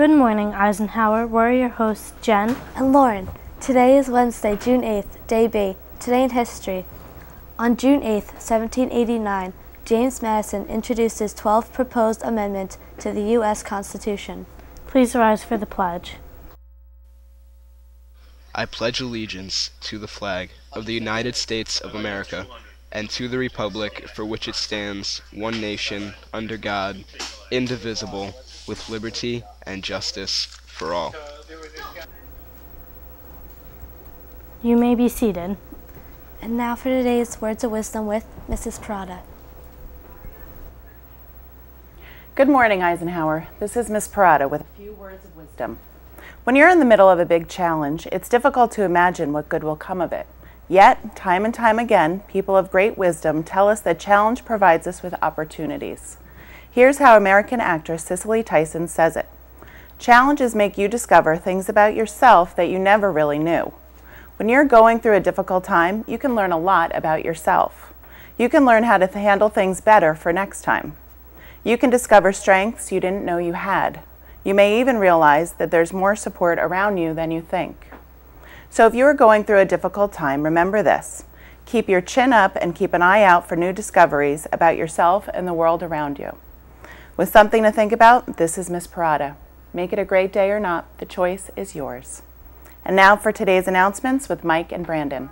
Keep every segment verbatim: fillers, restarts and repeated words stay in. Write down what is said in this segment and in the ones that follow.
Good morning, Eisenhower. We're your hosts, Jen and Lauren. Today is Wednesday, June eighth, Day B. Today in history. On June eighth, seventeen eighty-nine, James Madison introduced his twelfth proposed amendment to the U S Constitution. Please rise for the pledge. I pledge allegiance to the flag of the United States of America and to the republic for which it stands, one nation, under God, indivisible, with liberty and justice for all. You may be seated. And now for today's Words of Wisdom with Missus Parada. Good morning, Eisenhower. This is Miss Parada with a few words of wisdom. When you're in the middle of a big challenge, it's difficult to imagine what good will come of it. Yet, time and time again, people of great wisdom tell us that challenge provides us with opportunities. Here's how American actress Cicely Tyson says it. Challenges make you discover things about yourself that you never really knew. When you're going through a difficult time, you can learn a lot about yourself. You can learn how to th- handle things better for next time. You can discover strengths you didn't know you had. You may even realize that there's more support around you than you think. So if you are going through a difficult time, remember this. Keep your chin up and keep an eye out for new discoveries about yourself and the world around you. With something to think about, this is Miss Parada. Make it a great day or not, the choice is yours. And now for today's announcements with Mike and Brandon.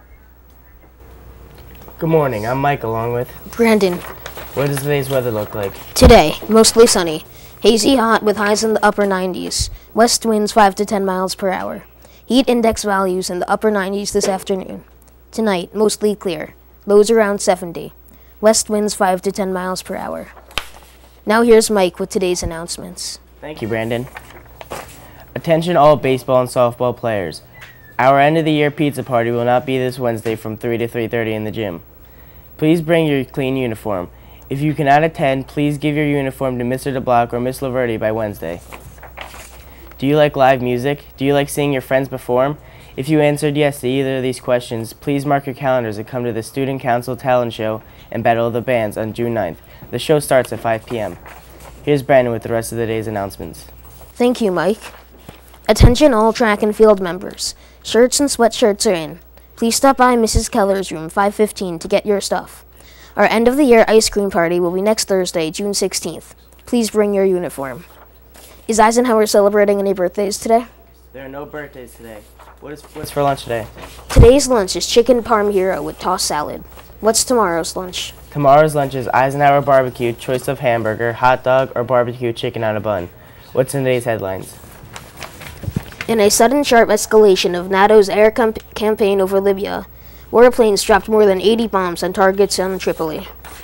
Good morning, I'm Mike along with Brandon. What does today's weather look like? Today, mostly sunny. Hazy hot with highs in the upper nineties. West winds five to ten miles per hour. Heat index values in the upper nineties this afternoon. Tonight, mostly clear. Lows around seventy. West winds five to ten miles per hour. Now here's Mike with today's announcements. Thank you, Brandon. Attention all baseball and softball players. Our end of the year pizza party will not be this Wednesday from three to three thirty in the gym. Please bring your clean uniform. If you cannot attend, please give your uniform to Mister DeBlock or Miss Laverty by Wednesday. Do you like live music? Do you like seeing your friends perform? If you answered yes to either of these questions, please mark your calendars and come to the Student Council Talent Show and Battle of the Bands on June ninth. The show starts at five p m Here's Brandon with the rest of the day's announcements. Thank you, Mike. Attention all track and field members. Shirts and sweatshirts are in. Please stop by Missus Keller's room, five fifteen, to get your stuff. Our end-of-the-year ice cream party will be next Thursday, June sixteenth. Please bring your uniform. Is Eisenhower celebrating any birthdays today? There are no birthdays today. What is what's for lunch today? Today's lunch is chicken parm hero with tossed salad. What's tomorrow's lunch? Tomorrow's lunch is Eisenhower barbecue, choice of hamburger, hot dog, or barbecue chicken on a bun. What's in today's headlines? In a sudden sharp escalation of NATO's air com- campaign over Libya, warplanes dropped more than eighty bombs on targets on Tripoli.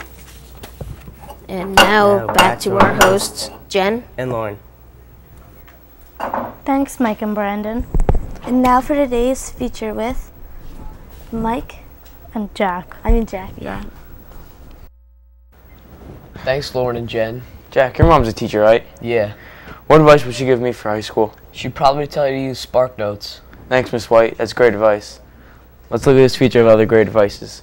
And now, now back, back to to our our hosts, Jen and Lauren. Thanks, Mike and Brandon. And now for today's feature with Mike and Jack. I mean Jack, yeah. Thanks, Lauren and Jen. Jack, your mom's a teacher, right? Yeah. What advice would she give me for high school? She'd probably tell you to use Spark Notes. Thanks, Miss White. That's great advice. Let's look at this feature of other great advices.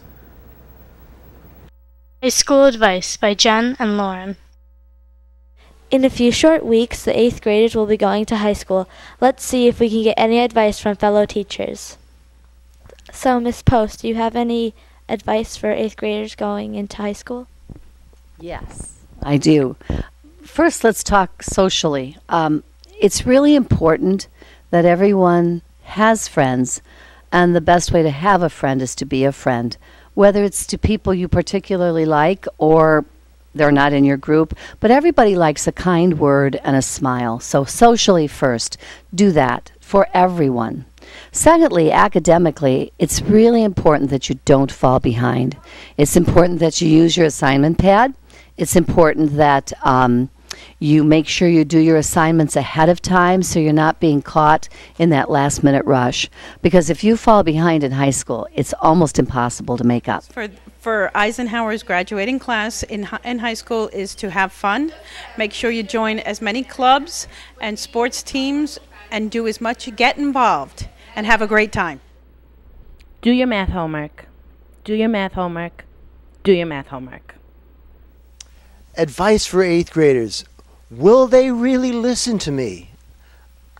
High School Advice by Jen and Lauren. In a few short weeks, the eighth graders will be going to high school. Let's see if we can get any advice from fellow teachers. So, Miss Post, do you have any advice for eighth graders going into high school? Yes, I do. First, let's talk socially. Um, it's really important that everyone has friends, and the best way to have a friend is to be a friend, whether it's to people you particularly like or they're not in your group, but everybody likes a kind word and a smile. So socially first, do that for everyone. Secondly, academically, it's really important that you don't fall behind. It's important that you use your assignment pad. It's important that um, you make sure you do your assignments ahead of time so you're not being caught in that last minute rush. Because if you fall behind in high school, it's almost impossible to make up. For, for Eisenhower's graduating class in, hi- in high school is to have fun. Make sure you join as many clubs and sports teams and do as much, get involved and have a great time. Do your math homework. Do your math homework. Do your math homework. Advice for eighth graders. Will they really listen to me?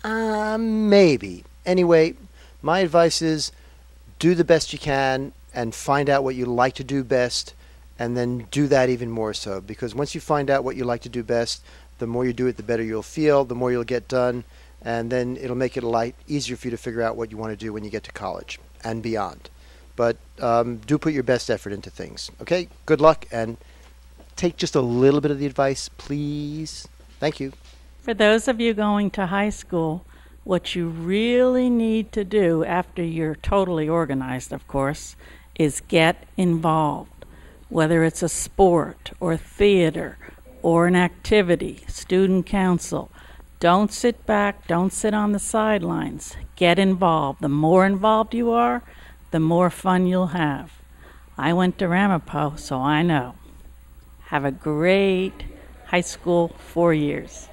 Uh, maybe. Anyway, my advice is do the best you can and find out what you like to do best, and then do that even more so. Because once you find out what you like to do best, the more you do it, the better you'll feel, the more you'll get done, and then it'll make it a lot easier for you to figure out what you want to do when you get to college and beyond. But um, do put your best effort into things. Okay? Good luck, and take just a little bit of the advice, please. Thank you. For those of you going to high school, what you really need to do after you're totally organized, of course, is get involved. Whether it's a sport or theater or an activity, student council. Don't sit back, don't sit on the sidelines. Get involved. The more involved you are, the more fun you'll have. I went to Ramapo, so I know. Have a great high school four years.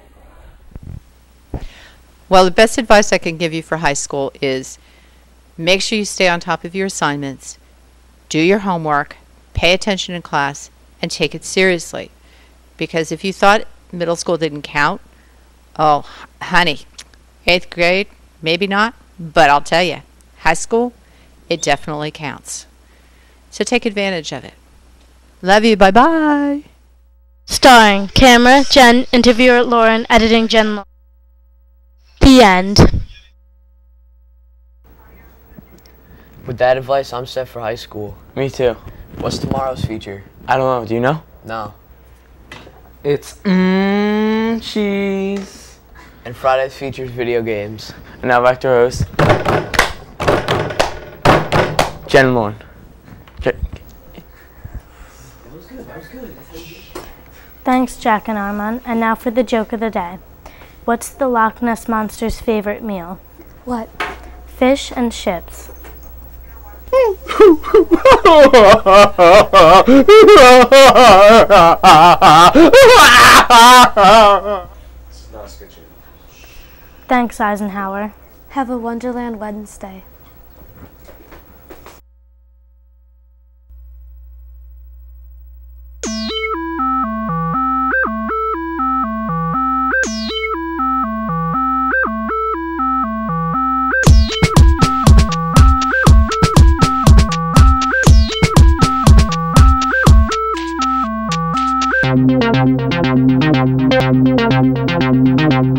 Well, the best advice I can give you for high school is make sure you stay on top of your assignments, do your homework, pay attention in class, and take it seriously. Because if you thought middle school didn't count, oh, honey, eighth grade, maybe not, but I'll tell you, high school, it definitely counts. So take advantage of it. Love you, bye-bye. Starring camera, Jen, interviewer, Lauren, editing, Jen. Lauren. The end. With that advice, I'm set for high school. Me too. What's tomorrow's feature? I don't know. Do you know? No. It's mmm cheese. And Friday's features video games. And now back to our host, Jen and Lauren. Okay. That was good. That was good. Thanks, Jack and Armand. And now for the joke of the day. What's the Loch Ness Monster's favorite meal? What? Fish and chips. Thanks, Eisenhower. Have a Wonderland Wednesday. Thank you.